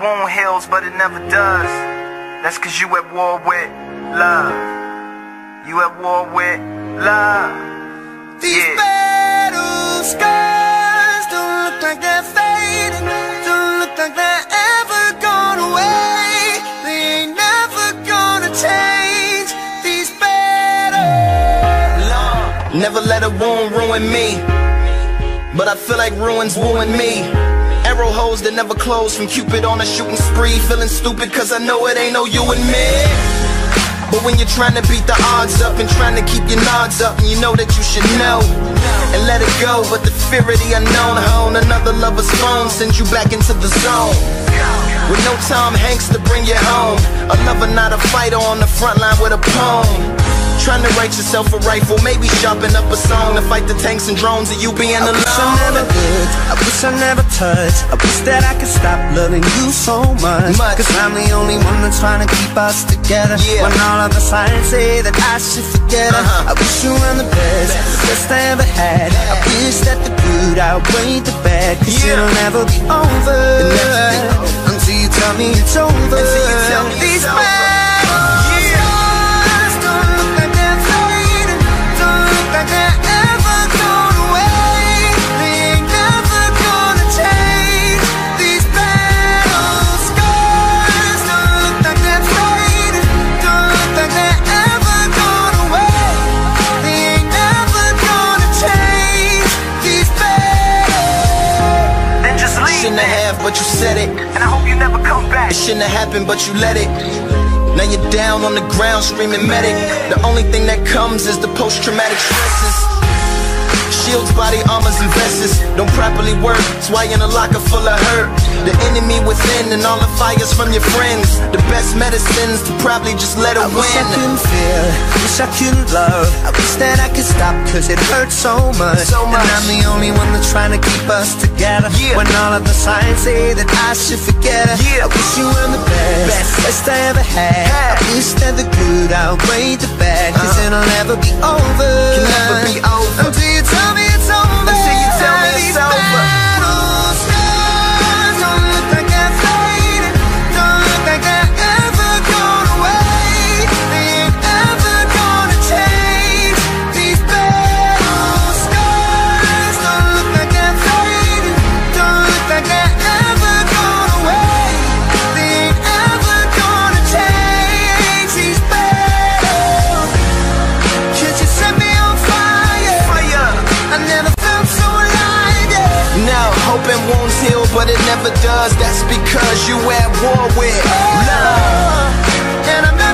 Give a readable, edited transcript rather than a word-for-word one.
wound heals, but it never does. That's cause you at war with love. You at war with love. These battle scars don't look like they're fading, don't look like they're ever gone away. They ain't never gonna change. These battles. Never let a wound ruin me, but I feel like ruins wooing me. Arrow holes that never close from Cupid on a shooting spree. Feeling stupid cause I know it ain't no you and me. But when you're trying to beat the odds up and trying to keep your nods up, and you know that you should know and let it go, but the fear of the unknown hone another lover's phone sends you back into the zone. With no Tom Hanks to bring you home, a lover not a fighter on the front line with a poem. Trying to write yourself a rifle, maybe sharpen up a song to fight the tanks and drones of you being alone. I wish I never looked, I wish I never touched. I wish that I could stop loving you so much. Cause I'm the only one that's trying to keep us together, when all of the signs say that I should forget her. I wish you were the best I ever had. I wish that the good outweighed the bad, cause it'll never be over until you tell me it's over. These but you said it, and I hope you never come back. It shouldn't have happened, but you let it. Now you're down on the ground screaming medic. The only thing that comes is the post-traumatic stresses. Shields, body armors, and vests don't properly work, that's why you're in a locker full of hurt. The enemy within and all the fires from your friends. The best medicines to probably just let it win. I wish I couldn't feel, wish I couldn't love. I wish that I could stop cause it hurts so much. And I'm the only one that's trying to keep us together, when all of the signs say that I should forget her. I wish you were the best I ever had. I wish that the good outweighed the bad, cause it'll never be over. Can never be over until you tell me it's over. Until you tell me it's over. Hoping wounds heal, but it never does. That's because you at war with love. And I'm